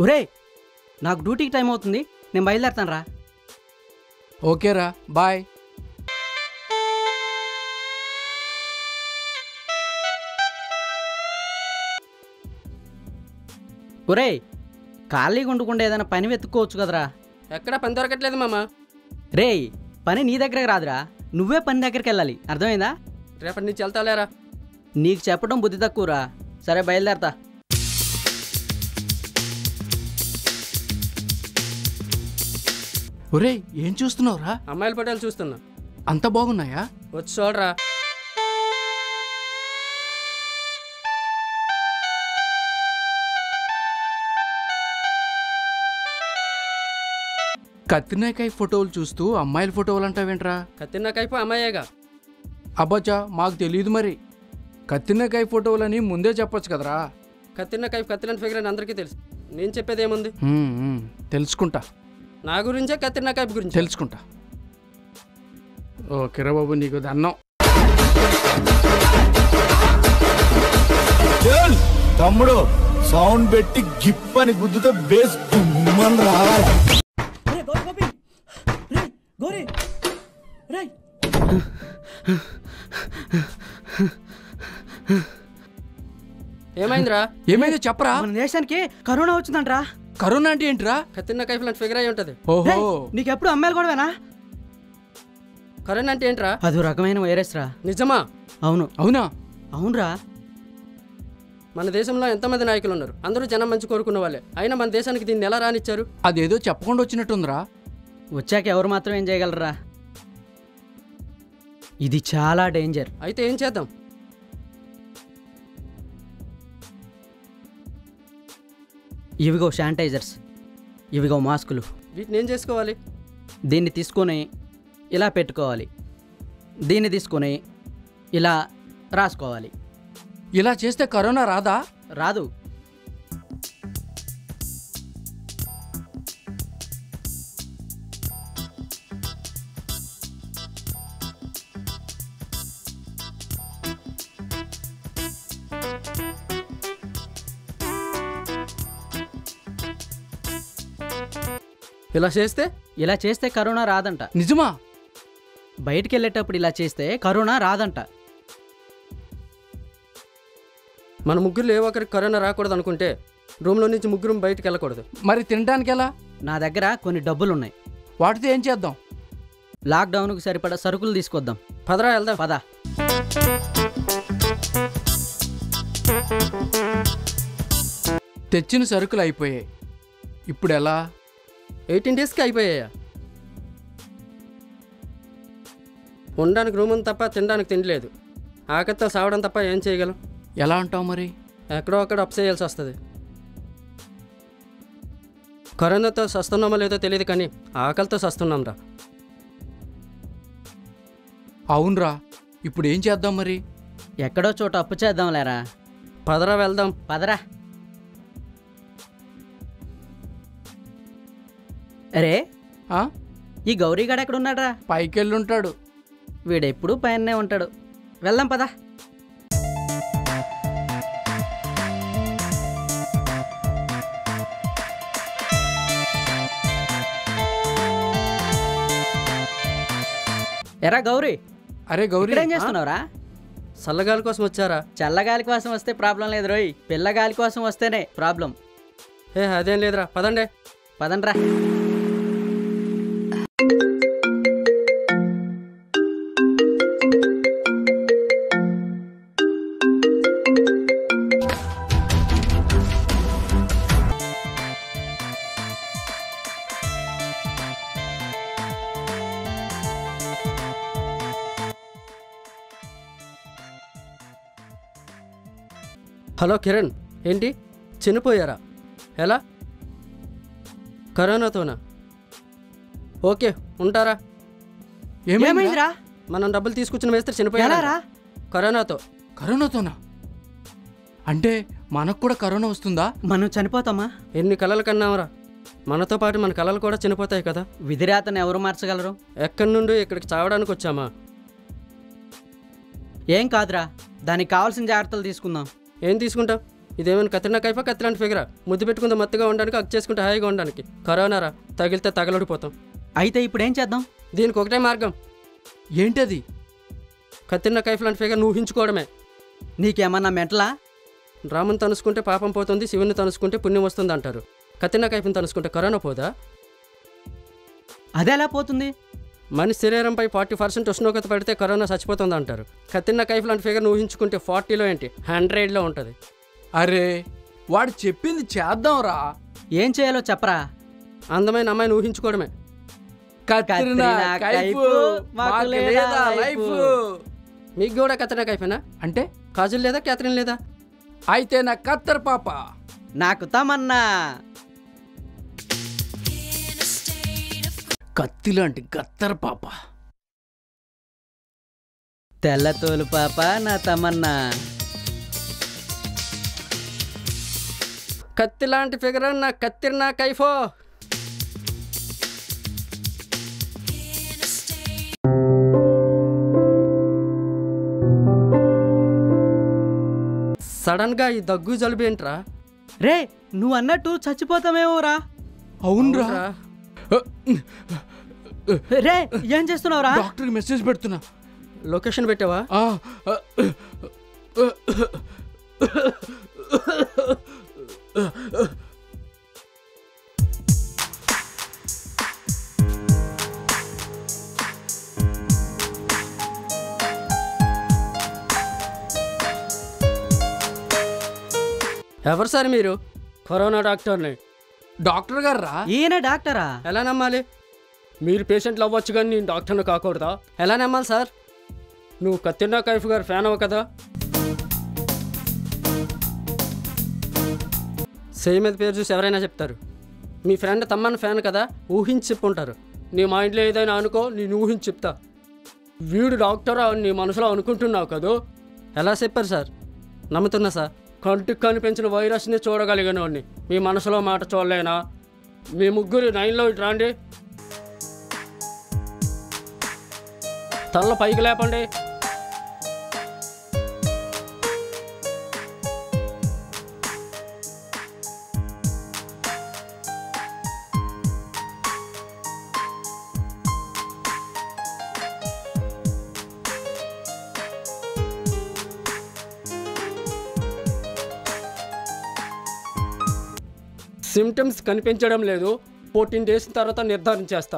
ఒరే నాకు డ్యూటీకి టైం అవుతుంది, నేను బయలుదేరుతాను రా. ఓకేరా, బాయ్. ఒరే ఖాళీగా ఉండకుండా ఏదైనా పని వెతుక్కోవచ్చు కదరా. ఎక్కడ పని దొరకట్లేదు మామ. రే పని నీ దగ్గరకు రాదురా, నువ్వే పని దగ్గరికి వెళ్ళాలి, అర్థమైందా? రేపటి నుంచి వెళ్తాలేరా. నీకు చెప్పడం బుద్ధి తక్కువరా. సరే బయలుదేరతా. ఒరే ఏం చూస్తున్నావురా? అమ్మాయిల ఫోటోలు చూస్తున్నా. అంత బాగున్నాయా? వచ్చి చూడరా. కత్తినాకాయ ఫోటోలు చూస్తూ అమ్మాయిల ఫోటోలు అంటావేంట్రా? కత్తినాకైపు అమ్మాయేగా. అబ్బచ్చా మాకు తెలియదు మరి. కత్తినాకాయ ఫోటోలని ముందే చెప్పొచ్చు కదరా. కత్తినాకైపు కత్తిలాంటి ఫిగర్ అని అందరికీ తెలుసు. నేను చెప్పేది ఏముంది? తెలుసుకుంటా. నా గురించే కత్తినాకైపు గురించి తెలుసుకుంటా. ఓకేరా బాబు, నీకు దన్నం. తమ్ముడు సౌండ్ పెట్టి గిప్పని గుద్దుతో బేస్ రావాలి. ఏమైందిరా? ఏమైందో చెప్పరా. మన దేశానికి కరోనా వచ్చిందంట్రా. కరోనా అంటే ఏంట్రా? కత్తినాకైపు లాంటి ఫిగర్ అయి ఉంటది. ఓహో, నీకెప్పుడు అమ్మాయిలు గొడవేనా? కరోనా అంటే ఏంట్రా? అది రకమైన వైరస్ రా. నిజమా? అవును. అవునా? అవునరా. మన దేశంలో ఎంతమంది నాయకులు ఉన్నారు, అందరూ జనం మంచి కోరుకున్న వాళ్ళే. అయినా మన దేశానికి దీన్ని ఎలా రానిచ్చారు? అదేదో చెప్పకుండా వచ్చినట్టుందిరా. వచ్చాక ఎవరు మాత్రం ఏం చేయగలరా? ఇది చాలా డేంజర్. అయితే ఏం చేద్దాం? ఇవిగో శానిటైజర్స్, ఇవిగో మాస్కులు. వీటిని ఏం చేసుకోవాలి? దీన్ని తీసుకొని ఇలా పెట్టుకోవాలి, దీన్ని తీసుకొని ఇలా రాసుకోవాలి. ఇలా చేస్తే కరోనా రాదా? రాదు. ఇలా చేస్తే కరోనా రాదంట. నిజమా? బయటికి వెళ్ళేటప్పుడు ఇలా చేస్తే కరోనా రాదంట. మన ముగ్గురు ఏ ఒక్కరికి కరోనా రాకూడదు అనుకుంటే రూమ్లో నుంచి ముగ్గురు బయటికి వెళ్ళకూడదు. మరి తినడానికి ఎలా? నా దగ్గర కొన్ని డబ్బులు ఉన్నాయి, వాటితో ఏం చేద్దాం? లాక్డౌన్కి సరిపడా సరుకులు తీసుకొద్దాం. పదరా వెళ్దాం. పద. తెచ్చిన సరుకులు అయిపోయాయి, ఇప్పుడు ఎలా? 18 డేస్కి అయిపోయాయా? ఉండడానికి రూమ్ ఉంది తప్ప తినడానికి తినలేదు. ఆకలితో సావడం తప్ప ఏం చేయగలం? ఎలా అంటావు మరి? ఎక్కడో అక్కడ అప్ చేయాల్సి వస్తుంది. కరోనాతో సస్తున్నామో లేదో తెలియదు, కానీ ఆకలితో సస్తున్నాం రా. అవునరా, ఇప్పుడు ఏం చేద్దాం మరి? ఎక్కడో చోట అప్పు చేద్దాం లేరా. పదరా వెళ్దాం. పదరా. అరే ఈ గౌరీగాడు ఎక్కడున్నాడ్రా? పైకెళ్ళుంటాడు. వీడెప్పుడు పైనే ఉంటాడు. వెళ్దాం పదా. ఎరా గౌరీ. అరే గౌరీ, ఏం చేస్తున్నావురా? చల్లగాలి కోసం వచ్చారా? చల్లగాలి కోసం వస్తే ప్రాబ్లం లేదు రోయ్, పిల్లగాలి కోసం వస్తేనే ప్రాబ్లం. అదేం లేదురా, పదండే. పదండ్రా. హలో కిరణ్, ఏంటి చనిపోయారా? ఎలా? కరోనాతోనా? ఓకే, ఉంటారా? ఏమైందిరా? మనం డబ్బులు తీసుకొచ్చిన మేస్త్రి చనిపోయారా? కరోనాతో. కరోనాతోనా? అంటే మనకు కూడా కరోనా వస్తుందా? మనం చనిపోతామా? ఎన్ని కలలు కన్నామరా, మనతో పాటు మన కలలు కూడా చనిపోతాయి కదా. విధిరాతను ఎవరు మార్చగలరు? ఎక్కడి నుండి ఇక్కడికి చావడానికి వచ్చామా? ఏం కాదురా, దానికి కావాల్సిన జాగ్రత్తలు తీసుకుందాం. ఏం తీసుకుంటాం? ఇదేమైనా కత్రినా కైఫా కత్తిలాంటి ఫిగరా? ముద్దు పెట్టుకుంటే మత్తుగా ఉండడానికి, అక్ చేసుకుంటే హాయిగా ఉండడానికి. కరోనారా, తగిలితే తగలడిపోతాం. అయితే ఇప్పుడు ఏం చేద్దాం? దీనికి ఒకటే మార్గం. ఏంటది? కత్రినా కైఫ్ లాంటి ఫిగర్ ఊహించుకోవడమే. నీకేమన్నా మెంటలా? రాముని తనుసుకుంటే పాపం పోతుంది, శివుని తనుసుకుంటే పుణ్యం వస్తుంది అంటారు. కత్రినా కైఫ్ని తనుసుకుంటే కరోనా పోదా? అదెలా పోతుంది? మనిషి శరీరంపై 40% ఉష్ణోగ్రత పడితే కరోనా చచ్చిపోతుంది అంటారు. కత్రినా కైఫ్ లాంటి ఫిగర్ ఊహించుకుంటే 40లో ఏంటి 100లో ఉంటుంది. అరే వాడు చెప్పింది చేద్దాంరా. ఏం చేయాలో చెప్పరా? అందమైన అమ్మాయిని ఊహించుకోవడమే. కత్రినా కైఫ్ మాకు లేదా లైఫ్. మీకు కూడా కత్రినా కైఫేనా? అంటే కాజల్ లేదా, క్యాథరిన్ లేదా? అయితే నా కత్తర్ పాప. నాకు తమన్నా. కత్తి లాంటి గత్తర్ పాప. తెల్లతోలు పాప నా తమన్నా. కత్తి లాంటి ఫిగర్ నా కత్తిరినా కైఫో. సడన్ గా ఈ దగ్గు జలుబు ఏంట్రా? రే నువ్వు అన్నట్టు చచ్చిపోతామేమో రా. అవునరా. రే ఏం చేస్తున్నావురా? డాక్టర్కి మెసేజ్ పెడుతున్నా. లొకేషన్ పెట్టావా? ఎవరు సార్ మీరు? కరోనా డాక్టర్ని. డాక్టర్ గారు రా. ఈయన డాక్టరా? ఎలా నమ్మాలి? మీరు పేషెంట్లు అవ్వచ్చు కానీ నేను డాక్టర్ని కాకూడదా? ఎలా నమ్మాలి సార్? నువ్వు కత్రినా కైఫ్ గారు ఫ్యాన్ అవ్వ కదా? సేమ్ మీద పేరు చూసి ఎవరైనా చెప్తారు. మీ ఫ్రెండ్ తమ్మన్న ఫ్యాన్ కదా, ఊహించి చెప్పుంటారు. నీ మైండ్లో ఏదైనా అనుకో, నేను ఊహించి చెప్తా. వీడు డాక్టరా అని నీ మనసులో అనుకుంటున్నావు కదా? ఎలా చెప్పారు సార్? నమ్ముతున్నా సార్. కంటికి కనిపించిన వైరస్ని చూడగలిగిన వాడిని మీ మనసులో మాట చూడలేనా? మీ ముగ్గురు 9లో ఇటు రాండి. తల్ల పైకి లేపండి. సిమ్టమ్స్ కనిపించడం లేదు. 14 డేస్ తర్వాత నిర్ధారించేస్తా.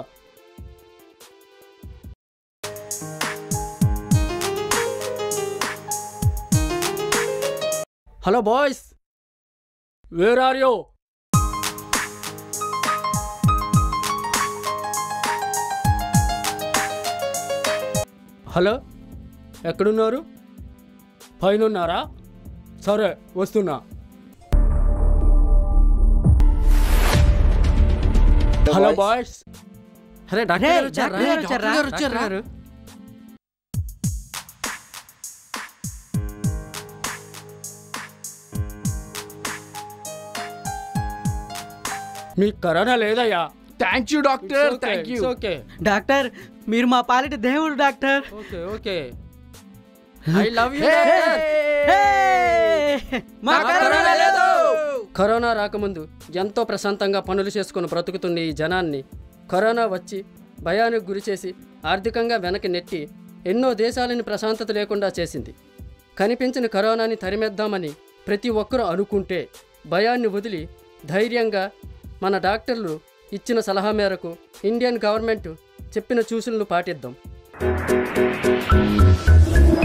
Hello boys, where are you? Hello, ఎక్కడున్నారు? పైన ఉన్నారా? సరే వస్తున్నా. Hello boys. అరే డాక్టర్ గారు వచ్చారా? డాక్టర్ గారు వచ్చారా? మీకు కరోనా లేదయ్యా. Thank you doctor. Thank you. Okay doctor మీరు మా పాలిటి దేవుడు doctor. Okay okay. I love you. Corona రాకముందు ఎంతో ప్రశాంతంగా పనులు చేసుకుని బ్రతుకుతున్న ఈ జనాన్ని కరోనా వచ్చి భయానికి గురిచేసి ఆర్థికంగా వెనక్కి నెట్టి ఎన్నో దేశాలని ప్రశాంతత లేకుండా చేసింది. కనిపించిన కరోనాని తరిమేద్దామని ప్రతి ఒక్కరూ అనుకుంటే భయాన్ని వదిలి ధైర్యంగా మన డాక్టర్లు ఇచ్చిన సలహా మేరకు ఇండియన్ గవర్నమెంట్ చెప్పిన సూచనలు పాటిద్దాం.